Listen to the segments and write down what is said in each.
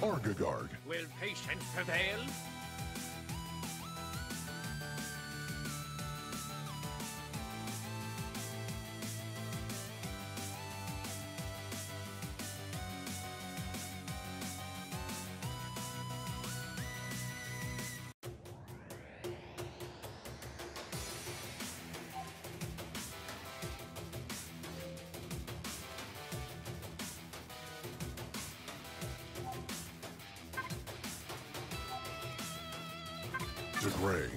Argagard. Will patience prevail? To Gray.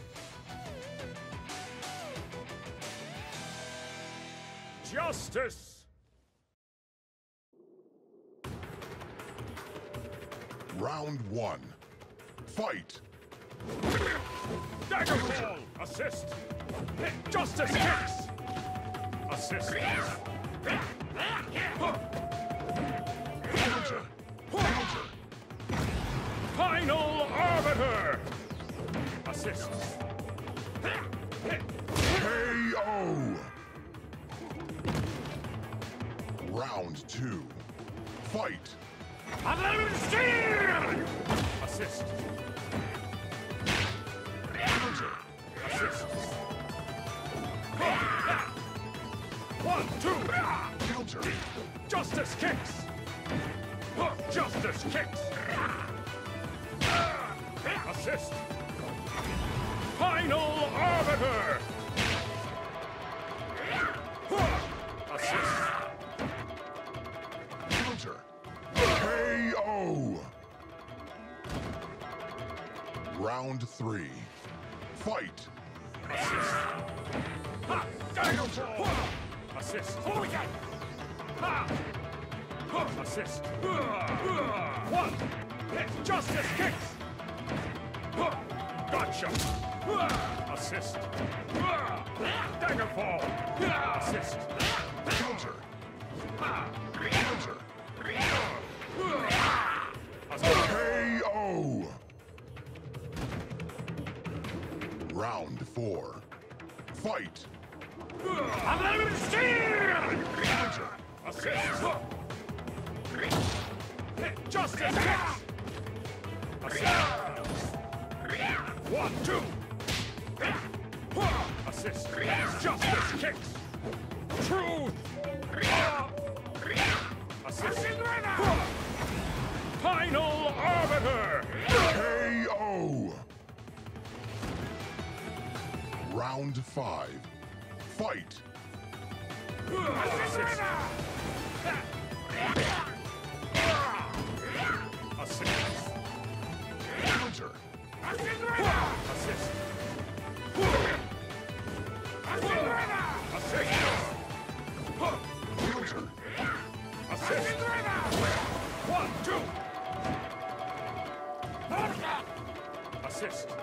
Justice! Round 1. Fight! Daggerfall! Assist! Justice kicks! Assist! Counter! Counter! Final Arbiter! Assist! KO! Round 2. Fight! Assist! Counter! Assist! 1, 2! Counter! Justice kicks! Justice kicks! Assist! Final Arbiter! Assist! Counter! KO! Round 3. Fight! Assist! Daggerfall! Assist! Assist! 1! Justice kicks! Gotcha! Assist! Daggerfall! Assist! Counter! Counter! KO! Round 4. Fight! Counter! Counter! Assist! Justice kicks! Assist! 1, 2! Assist! Justice kicks! Truth! Assist! Final Arbiter! KO! Round 5. Fight! Assist! Assist! Counter! Assist! Assist! Counter! Assist! 1, 2! Assist!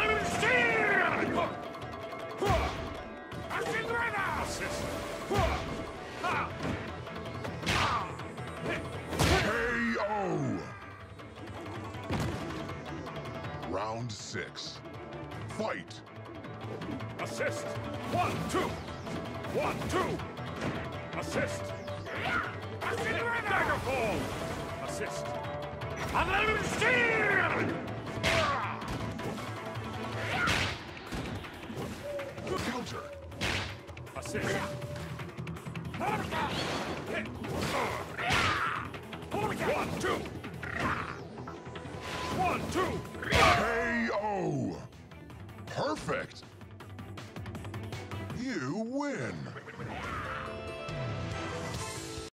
Assist! KO! Round 6. Fight! Assist! 1, 2! 1, 2! Assist! Daggerfall! Assist! Counter! Assist! 1, 2! 1, 2! KO! Perfect! You win!